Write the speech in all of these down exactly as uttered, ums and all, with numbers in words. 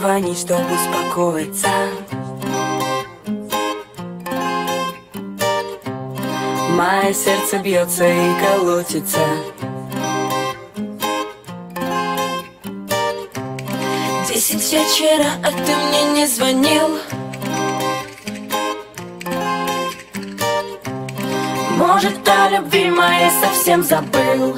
звонить, чтобы успокоиться. Мое сердце бьется и колотится. Десять вечера, а ты мне не звонил. Может, о любви моей совсем забыл.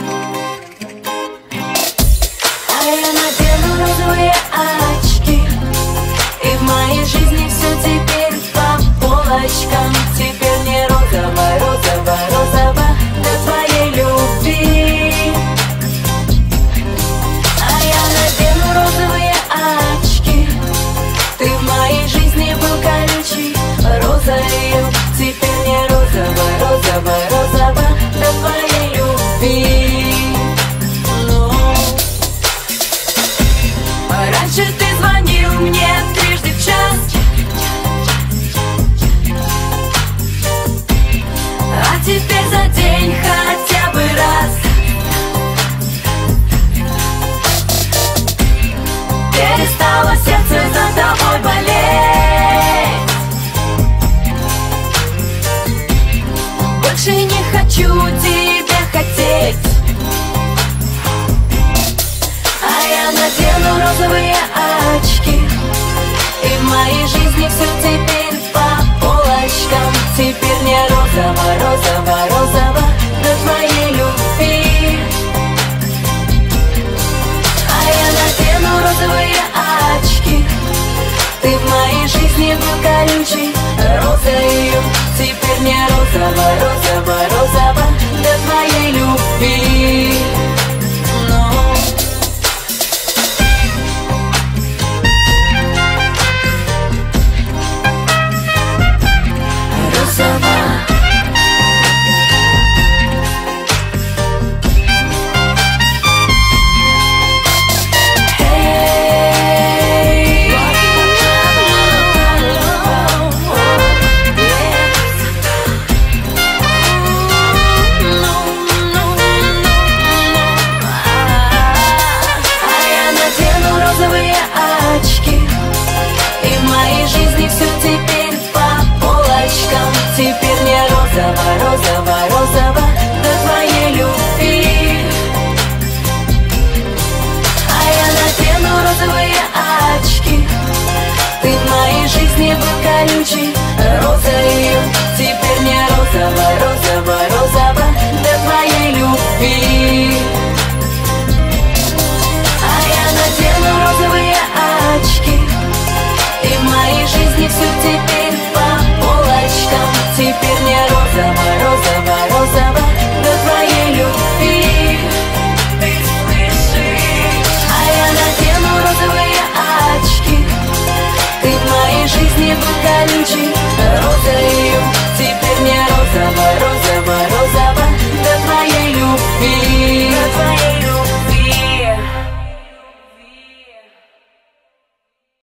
А я надену розовые очки, и в моей жизни все теперь по полочкам. Теперь не розово, розово, розово до твоей любви. А я надену розовые очки, ты в моей жизни был колючий розою. Теперь не розово, розово, розово до твоей любви. Но раньше ты звонил мне трижды в час, а теперь за день хотя бы раз. Перестало сердце за тобой болеть. Больше не хочу тебя хотеть. А я надену розовые очки, и в моей жизни все теперь по полочкам. Теперь не розово, розово, розово до твоей любви. А я надену розовые очки, ты в моей жизни был колючей розою. Теперь не розово.